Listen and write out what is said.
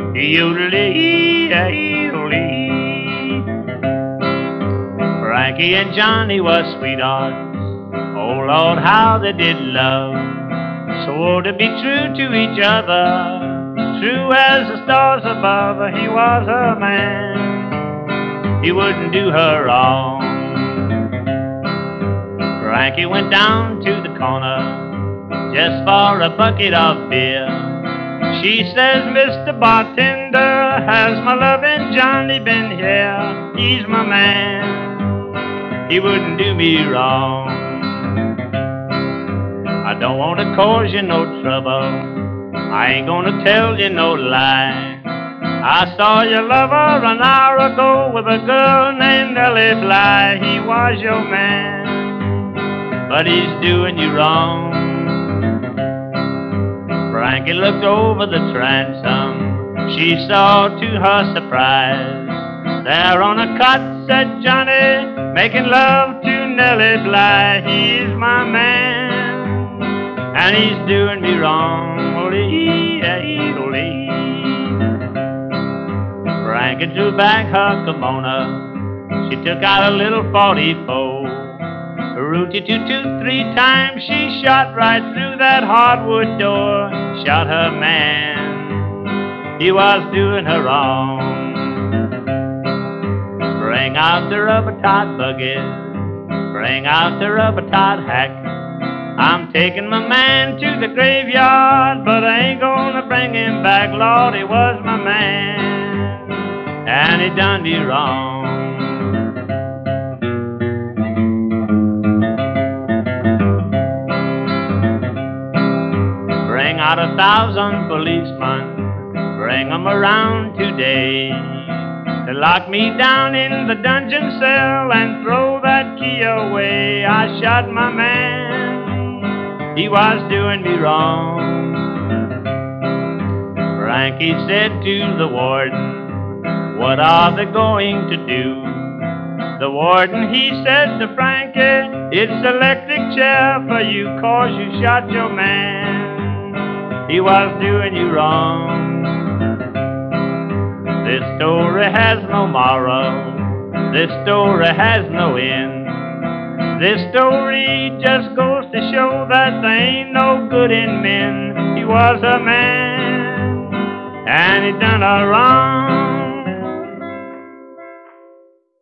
Frankie and Johnny was sweethearts. Oh Lord, how they did love. Swore to be true to each other, true as the stars above. He was her man, he wouldn't do her wrong. Frankie went down to the corner just for a bucket of beer. She says, Mr. Bartender, has my loving Johnny been here? He's my man, he wouldn't do me wrong. I don't want to cause you no trouble, I ain't gonna tell you no lie. I saw your lover an hour ago with a girl named Nellie Bly. He was your man, but he's doing you wrong. Frankie looked over the transom, she saw to her surprise, there on a cot sat Johnny, making love to Nellie Bly. He's my man, and he's doing me wrong. Frankie drew back her kimono, she took out a little 44. Rooty-toot-toot, 3 times she shot right through that hardwood door. Shot her man, he was doing her wrong. Bring out the rubber-tied buggy, bring out the rubber-tied hack. I'm taking my man to the graveyard, but I ain't gonna bring him back. Lord, he was my man, and he done me wrong. Bring out 1,000 policemen, bring 'em around today, to lock me down in the dungeon cell and throw that key away. I shot my man, he was doing me wrong. Frankie said to the warden, what are they going to do? The warden, he said to Frankie, it's electric chair for you, 'cause you shot your man, he was doing you wrong. This story has no moral, this story has no end. This story just goes to show that there ain't no good in men. He was a man, and he done her wrong.